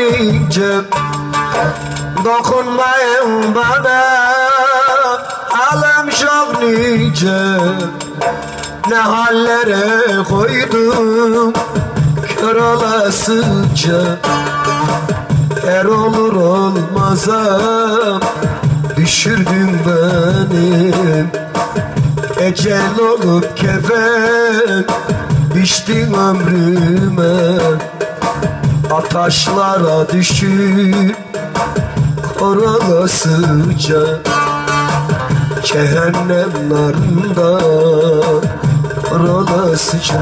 nice, dokunmayın bana, alem çok nice. Ne hallere koydum kör olasıca, er olur olmaza düşürdün beni. Ecel olup kefen biçtin ömrüme, ataşlara düşüp kor olasıca, cehennem narında kor olasıca.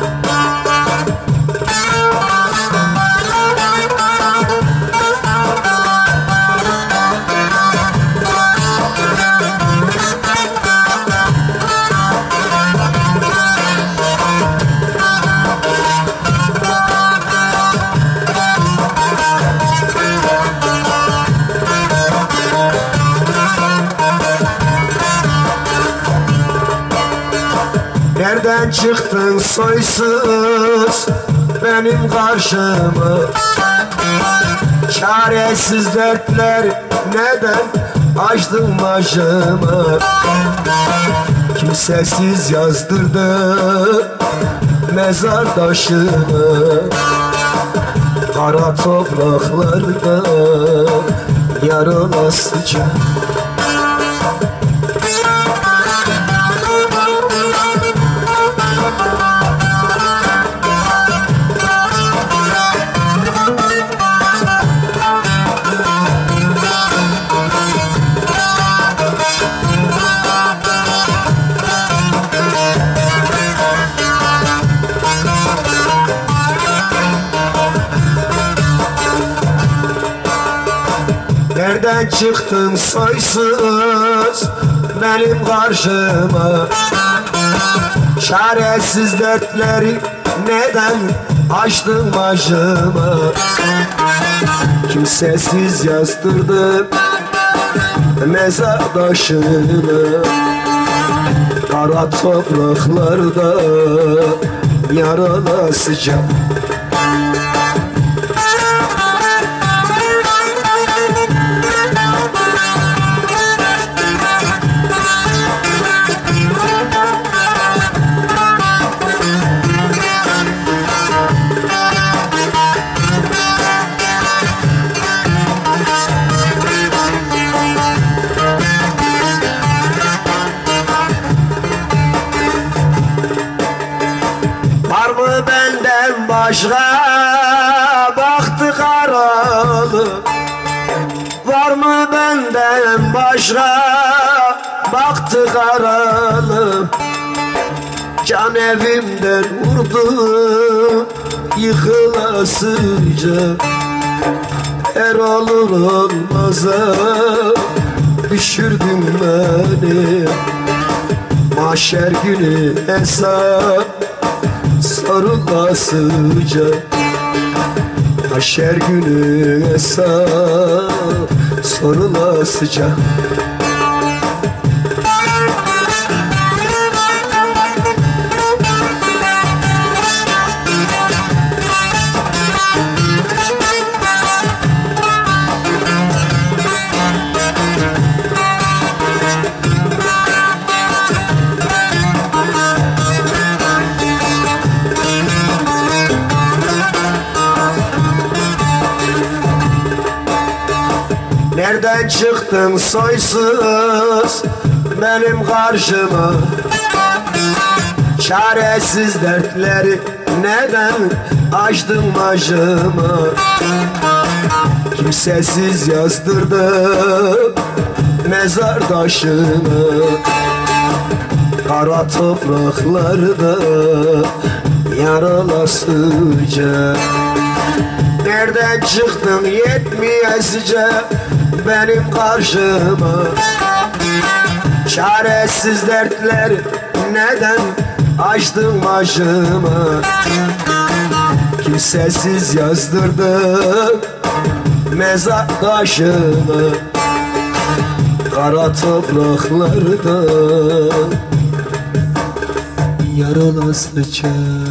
Nereden çıktın soysuz benim karşıma? Çaresiz dertler neden açtın başıma? Kimsesiz yazdırdı mezar taşını, kara topraklarda yar olasıca. Nereden çıktın soysuz benim karşıma? Çaresiz dertleri neden açtın başıma? Kimsesiz yazdırdım mezar taşını, kara topraklarda yar olasıca. Var mı benden başka baktı karalı? Var mı benden başka baktı karalı? Can evimden vurdu yıkılasıca, er olur olmaza düşürdün beni. Mahşer günü hesap sorulasıca, mahşer günü hesap sorulasıca. Nereden çıktın soysuz benim karşıma? Çaresiz dertleri neden açtın başıma? Kimsesiz yazdırdım mezar taşını, kara topraklarda yar olasıca. Nereden çıktın yetmeyesice benim karşıma? Çaresiz dertler neden açtın başıma? Kimsesiz yazdırdım mezar taşını, kara topraklarda yar olasıca.